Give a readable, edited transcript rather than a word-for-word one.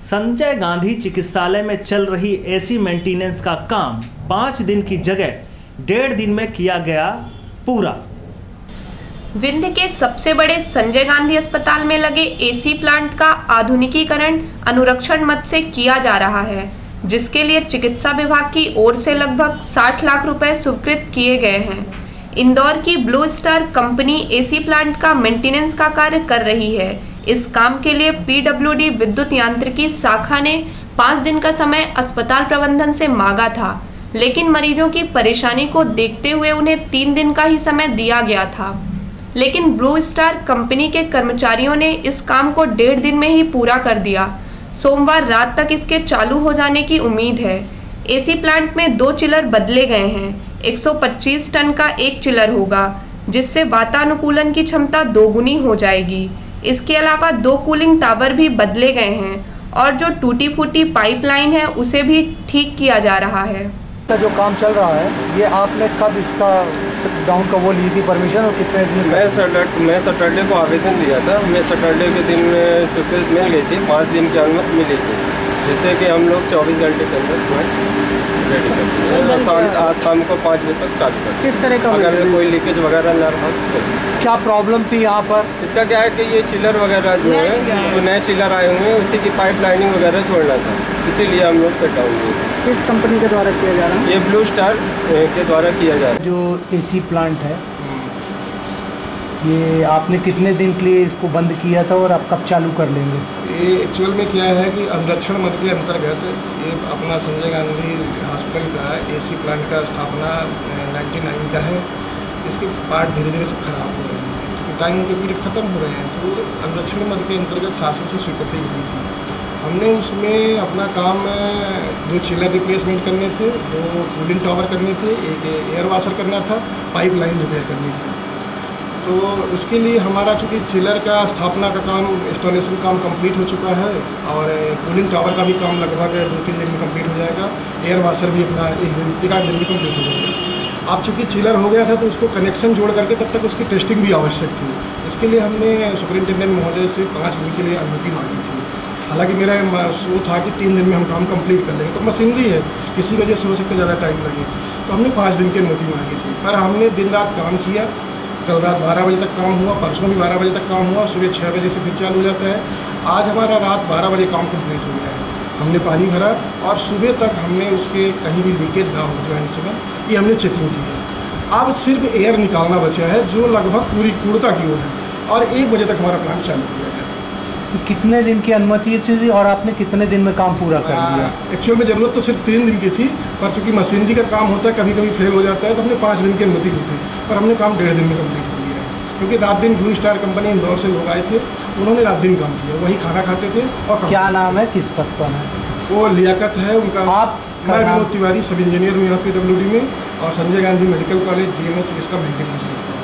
संजय गांधी चिकित्सालय में चल रही एसी मेंटेनेंस का काम 5 दिन की जगह 1.5 दिन में किया गया पूरा। विंध्य के सबसे बड़े संजय गांधी अस्पताल में लगे एसी प्लांट का आधुनिकीकरण अनुरक्षण मद से किया जा रहा है, जिसके लिए चिकित्सा विभाग की ओर से लगभग 60 लाख रुपए स्वीकृत किए गए हैं। इंदौर की blue star company AC plant का मेंटेनेंस का कार्य कर रही है। इस काम के लिए पीडब्ल्यूडी विद्युत यांत्रिकी शाखा ने 5 दिन का समय अस्पताल प्रबंधन से मांगा था, लेकिन मरीजों की परेशानी को देखते हुए उन्हें 3 दिन का ही समय दिया गया था। लेकिन ब्लू स्टार कंपनी के कर्मचारियों ने इस काम को 1.5 दिन में ही पूरा कर दिया। सोमवार रात तक इसके चालू हो जाने की उम्मीद है। एसी प्लांट में 2 चिलर बदले गए हैं। 125 टन का एक चिलर होगा, जिससे वातानुकूलन की क्षमता 2 गुनी हो जाएगी। इसके अलावा 2 कूलिंग टावर भी बदले गए हैं और जो टूटी फूटी पाइपलाइन है उसे भी ठीक किया जा रहा है। जो काम चल रहा है, ये आपने कब इसका डाउन का वो ली थी परमिशन और कितने दिन? मैं सैटरडे को आवेदन दिया था। मैं सैटरडे के दिन में स्वीकृति मिल गई थी, 5 दिन की अनुमति मिली थी, जिससे कि हम लोग 24 घंटे के अंदर रेडी कर आज शाम को 5 बजे तक चालू कर। किस तरह का अगर कोई लीकेज वगैरह न रहा तो क्या प्रॉब्लम थी यहाँ पर? इसका क्या है कि ये चिलर वगैरह जो है, जो नए चिलर आए हुए हैं, उसी की पाइप लाइनिंग वगैरह जोड़ना था, इसीलिए हम लोग सेट डाउन किए थे। किस कंपनी के द्वारा किया जा रहा है? ये ब्लू स्टार के द्वारा किया जा रहा है। जो एसी प्लांट है, ये आपने कितने दिन के लिए इसको बंद किया था और आप कब चालू कर लेंगे? ये एक्चुअल में क्या है कि अनुरक्षण मद के अंतर्गत ये अपना संजय गांधी हॉस्पिटल का एसी प्लांट का स्थापना 99 का है। इसके पार्ट धीरे धीरे सब खराब हो रहे हैं, क्योंकि टाइम के पीरियड ख़त्म हो रहे हैं, तो अनुरक्षण मद के अंतर्गत शासन से स्वीकृति मिली थी। हमने उसमें अपना काम 2 चिलर रिप्लेसमेंट करने थे, 2 कूलिंग टावर करने थे, एक एयर वाशर करना था, पाइप लाइन रिपेयर करनी थी। तो उसके लिए हमारा चूँकि चिलर का स्थापना का काम, इंस्टॉलेशन काम कंप्लीट हो चुका है और कूलिंग टावर का भी काम लगभग 2-3 दिन में कंप्लीट हो जाएगा। एयर वाशर भी अपना 1 दिन में कंप्लीट हो जाएगा। अब चूँकि चिलर हो गया था तो उसको कनेक्शन जोड़ करके तब तक उसकी टेस्टिंग भी आवश्यक थी। इसके लिए हमने सुपरिटेंडेंट महोदय से 5 दिन के लिए अनुमति मांगी थी। हालांकि मेरा वो था कि 3 दिन में हम काम कंप्लीट कर लेंगे, तो मशीनरी है, किसी वजह से हो सकता है ज़्यादा टाइम लगे, तो हमने 5 दिन की अनुमति मांगी थी। पर हमने दिन रात काम किया। कल रात 12 बजे तक काम हुआ, परसों भी 12 बजे तक काम हुआ, सुबह 6 बजे से फिर चालू हो जाता है। आज हमारा रात 12 बजे काम कंप्लीट हो गया है। हमने पानी भरा और सुबह तक हमने उसके कहीं भी लीकेज ना हो जाने से ये हमने चेकिंग की है। अब सिर्फ एयर निकालना बचा है, जो लगभग पूरी पूर्णता की ओर है, और 1 बजे तक हमारा प्लांट चालू किया है। कितने दिन की अनुमति थी और आपने कितने दिन में काम पूरा कर लिया? एक्चुअल में ज़रूरत तो सिर्फ 3 दिन की थी, पर चूँकि मशीनरी का काम होता है, कभी कभी फेल हो जाता है, तो हमने 5 दिन की अनुमति ली थी, पर हमने काम 1.5 दिन में कंप्लीट हो गया है। क्योंकि रात दिन ब्लू स्टार कंपनी इंदौर से लोग आए थे, उन्होंने रात दिन काम किया, वही खाना खाते थे। और क्या नाम है, किस पद पर है? वो लियाकत है उनका। मैं विनोद तिवारी, सब इंजीनियर हूँ यहाँ पीडब्ल्यूडी में, और Sanjay Gandhi medical college GMH इसका मेंटेनेंस है।